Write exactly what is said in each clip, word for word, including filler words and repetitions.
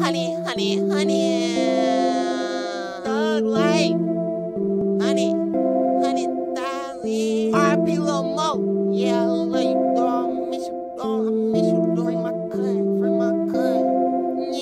honey, honey, honey. Thug life. Honey, honey, thousand. R I P Lil Mo. Yeah, I love you, dog. I miss you, dog. I miss you, dog. Free my cousin, free my cousin.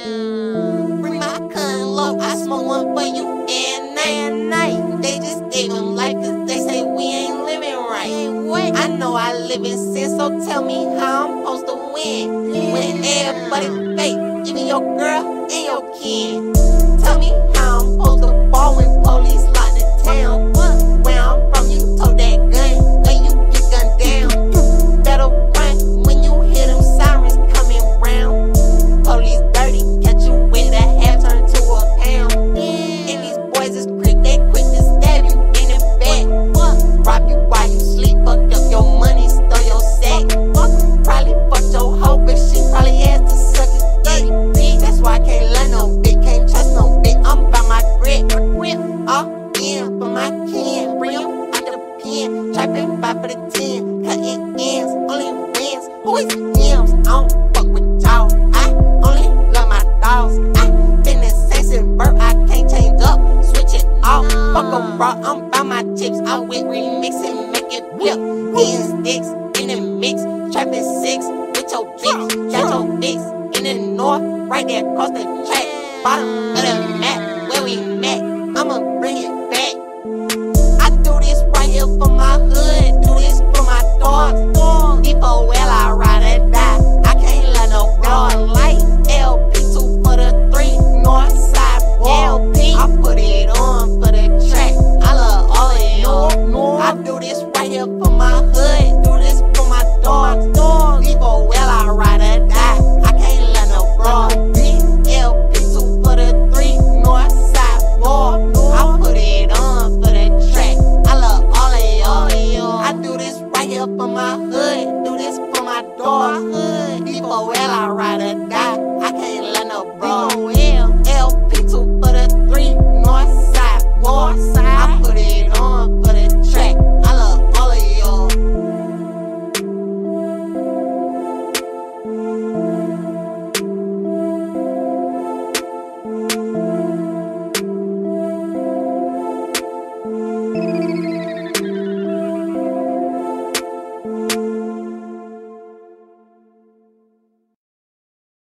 Yeah. Free my cousin, low. I smoke one for you and night and night. They just gave him life cause they say we ain't living right. What? I know I live in sin, so tell me how I'm supposed to win. When everybody fake, even your girl and your kin. Tell me how I'm supposed to ball when police lock the town. Where I'm from, you told that gun, and you get gunned down. Better run when you hear them sirens coming round. Police dirty, catch you with a half turn to a pound. And these boys is quick, they quick to stab you in the back. Rob you while you sleep, fuck up your money, stole your sack. Probably fucked your hoe, but she probably asked to suck his dick. That's why I can't love no bitch, can't trust no bitch. I'm by my grip, grip all in for my kin. Bring him out the pen, trapping five for the ten, cutting ends, only wins. Who is M's? I don't fuck with y'all. I only love my dogs. I been the same since birth, I can't change up, switch it off. Fuck a raw, I'm by my chips. I with remixing, make it flip. Getting sticks in the mix, trapping six with your bitch. Got your bitch in the north, right there across the track. Bottom of the map, where we met, I'ma bring it back. I do this right here for my hood, do this for my dogs. Before well, I ride or die, I can't let no dog light. L P two for the three, north side L P. I put it on for the track, I love all of y'all. I do this right here for my hood, do this for my dogs. Before well, I ride or die, I can't let no dog. L P two for the three, north side more. I put it on for the track, I love all of y'all. I do this right here for my hood, do this for my dog. Before well, I ride or die.